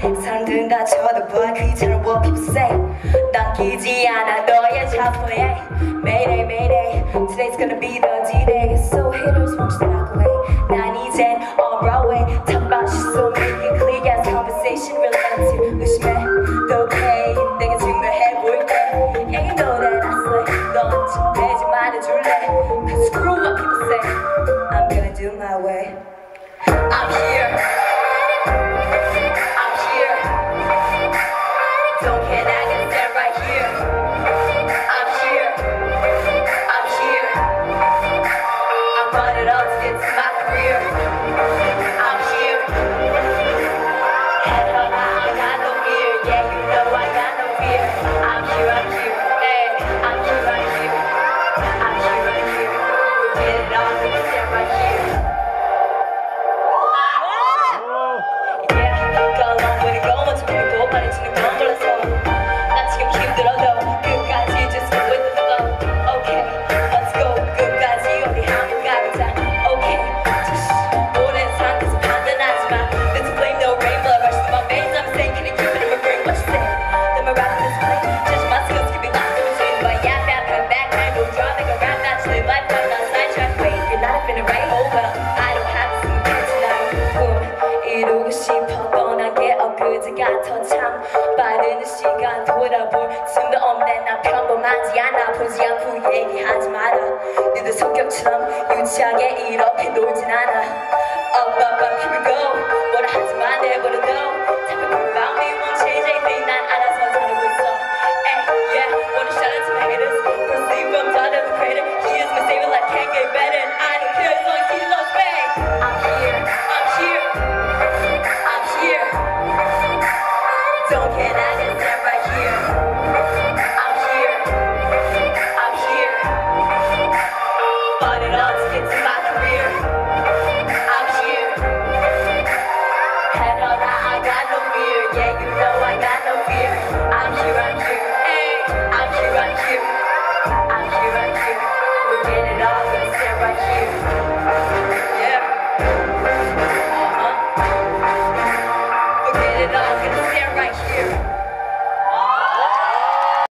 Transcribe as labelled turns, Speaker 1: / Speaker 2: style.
Speaker 1: 사람들은 다 쳐다봐 그 이상한 what people say 남기지 않아 너의 자포에 Mayday Mayday Today's gonna be the D-Day So haters won't you stop away 난 이젠 on Broadway Talk about shit so make it clear Yes conversation relative 의심해 또 okay 내게 증명해볼게 Yeah you know that I slay 넌 침대지 말아줄래 Cause screw what people say I'm gonna do my way I'm here I'm here Don't care I can stand right here I'm here I'm here I brought it all to get to my career I'm here Head up high, I got no fear Yeah, you know I got no fear I'm here, hey I'm here I'm here Get it on, we can stand right here Yeah, go along with it, go 먼저 보이고 말해주는 건 몰라서 난 지금 힘들어도 끝까지 just go with the flow Okay, let's go 끝까지 우리 함께 가보자 Okay, 오랜 상태에서 판단하지마 Let's blame no rain blood rush through my veins I'm saying can you keep it in my brain what you say Then my rap this play Judge my skills can be lost in between But yeah, back no drama Make a rap naturally life I'm not sidetrack Wait, you're not up in the right hole Well, I don't have to see you tonight Boom, 이루고 싶어 떠나게 엊그제가 더 참 빠르는 시간 돌아볼 수는 없네 나 평범하지 않아 보지 않고 얘기하지 마라 너들 성격처럼 유치하게 이렇게 놀진 않아